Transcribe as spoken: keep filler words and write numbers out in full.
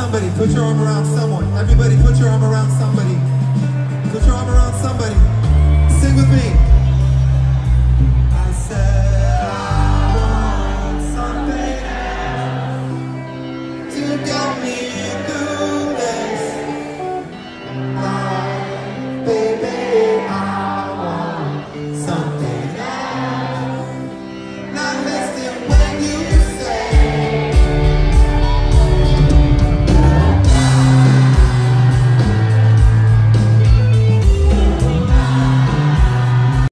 somebody. Put your arm around someone. Everybody put your arm around somebody. Put your arm around somebody. Sing with me.